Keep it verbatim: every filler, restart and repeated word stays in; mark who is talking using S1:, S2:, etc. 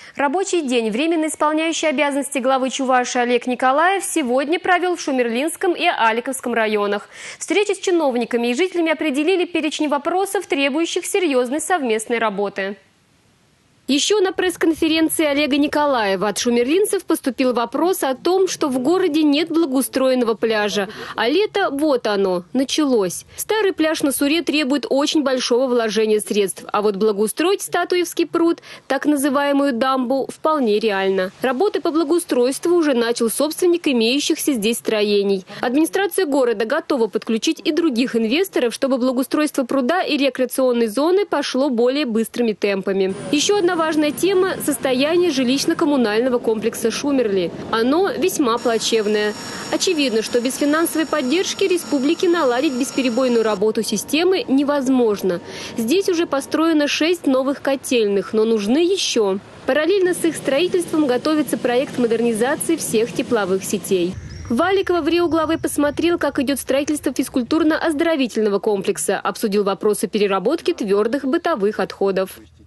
S1: Рабочий день временно исполняющий обязанности главы Чувашии Олег Николаев сегодня провел в Шумерлинском и Аликовском районах. Встречи с чиновниками и жителями определили перечень вопросов, требующих серьезной совместной работы. Еще на пресс-конференции Олега Николаева от шумерлинцев поступил вопрос о том, что в городе нет благоустроенного пляжа. А лето, вот оно, началось. Старый пляж на Суре требует очень большого вложения средств. А вот благоустроить Статуевский пруд, так называемую дамбу, вполне реально. Работы по благоустройству уже начал собственник имеющихся здесь строений. Администрация города готова подключить и других инвесторов, чтобы благоустройство пруда и рекреационной зоны пошло более быстрыми темпами. Еще одна важная тема – состояние жилищно-коммунального комплекса Шумерли. Оно весьма плачевное. Очевидно, что без финансовой поддержки республики наладить бесперебойную работу системы невозможно. Здесь уже построено шесть новых котельных, но нужны еще. Параллельно с их строительством готовится проект модернизации всех тепловых сетей. Валикова в Рио главы посмотрел, как идет строительство физкультурно-оздоровительного комплекса, обсудил вопросы переработки твердых бытовых отходов.